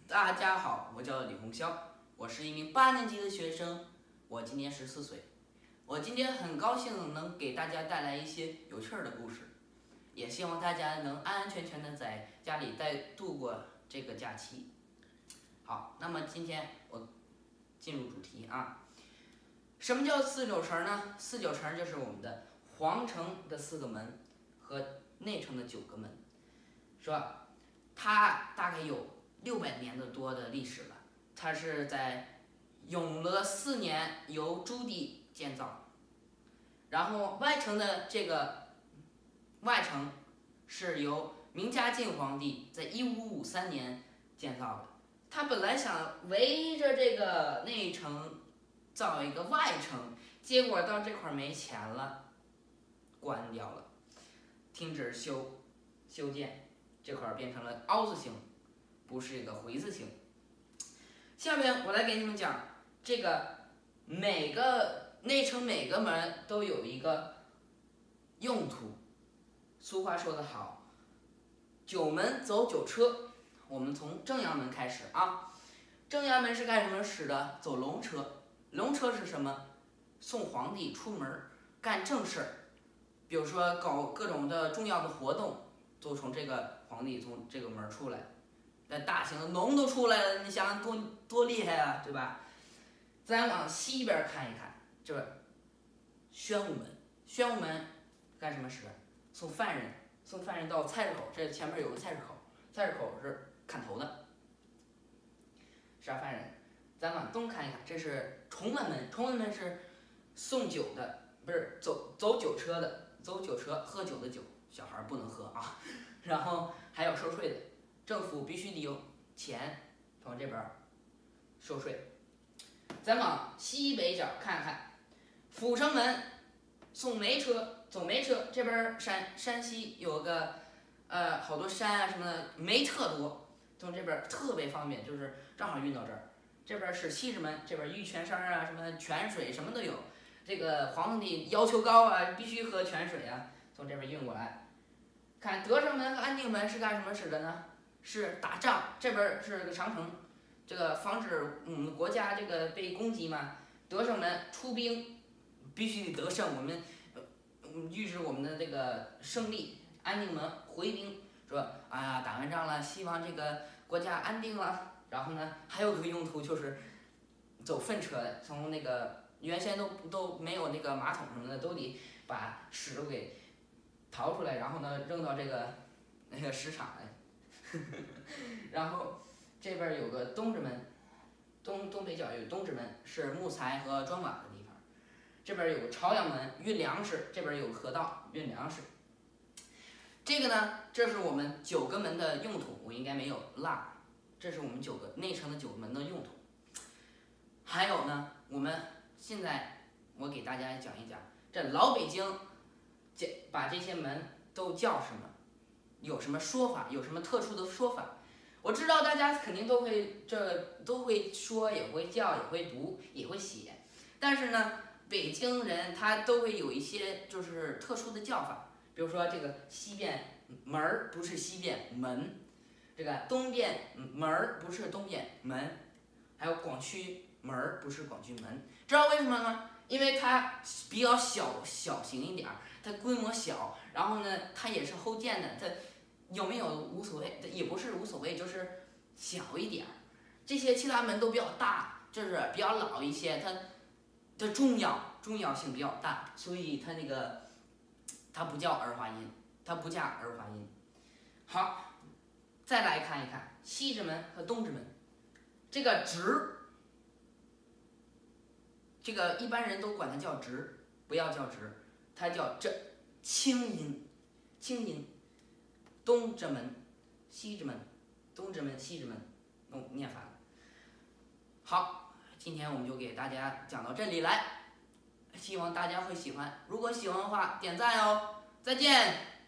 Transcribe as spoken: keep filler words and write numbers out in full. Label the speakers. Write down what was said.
Speaker 1: 大家好，我叫李红霄，我是一名八年级的学生，我今年十四岁。我今天很高兴能给大家带来一些有趣儿的故事，也希望大家能安安全全的在家里带度过这个假期。好，那么今天我进入主题啊。什么叫四九城呢？四九城就是我们的皇城的四个门和内城的九个门，是吧？它大概有六百年的多的历史了。它是在永乐四年由朱棣建造，然后外城的这个外城是由明嘉靖皇帝在一五五三年建造的。他本来想围着这个内城造一个外城，结果到这块没钱了，关掉了，停止修修建，这块变成了凹字形，不是一个回字形。下面我来给你们讲这个每个内城每个门都有一个用途。俗话说得好，九门走九车。我们从正阳门开始啊。正阳门是干什么使的？走龙车。龙车是什么？送皇帝出门干正事儿，比如说搞各种的重要的活动，都从这个皇帝从这个门出来。那大型的龙都出来了，你想想多多厉害啊，对吧？咱往西边看一看，就是宣武门。宣武门干什么使的？送犯人，送犯人到菜市口，这前面有个菜市口，菜市口是砍头的，杀犯人。咱往东看一看，这是崇文门。崇文门是送酒的，不是走走酒车的，走酒车喝酒的酒，小孩不能喝啊。然后还有收税的，政府必须得有钱从这边收税。咱往西北角看看，阜成门送煤车，走煤车。这边山山西有个呃好多山啊什么的，煤特多，从这边特别方便，就是正好运到这儿。这边是西直门，这边玉泉山啊，什么泉水什么都有。这个皇帝要求高啊，必须喝泉水啊，从这边运过来。看德胜门和安定门是干什么使的呢？是打仗。这边是个长城，这个防止我们国家这个被攻击嘛。德胜门出兵必须得得胜，我们预示我们的这个胜利。安定门回兵，说哎呀打完仗了，希望这个国家安定了。然后呢，还有个用途就是走粪车的，从那个原先都都没有那个马桶什么的，都得把屎都给淘出来，然后呢扔到这个那个石场来。然后这边有个东直门，东东北角有东直门，是木材和砖瓦的地方。这边有个朝阳门，运粮食，这边有个河道运粮食。这个呢，这是我们九个门的用途，我应该没有落。这是我们九个内城的九个门的用途。还有呢，我们现在我给大家讲一讲，这老北京把这些门都叫什么？有什么说法？有什么特殊的说法？我知道大家肯定都会这都会说，也会叫，也会读，也会写。但是呢，北京人他都会有一些就是特殊的叫法，比如说这个西便门儿不是西便门。这个东便门儿不是东便门，还有广渠门儿不是广渠门，知道为什么吗？因为它比较小小型一点儿，它规模小，然后呢，它也是后建的，它有没有无所谓，也不是无所谓，就是小一点儿。这些其他门都比较大，就是比较老一些，它的重要重要性比较大，所以它那个它不叫儿化音，它不加儿化音。好。再来看一看西直门和东直门，这个直，这个一般人都管它叫直，不要叫直，它叫这清音，清音。东直门，西直门，东直门，西直门，哦，念反了。好，今天我们就给大家讲到这里来，希望大家会喜欢。如果喜欢的话，点赞哦，再见。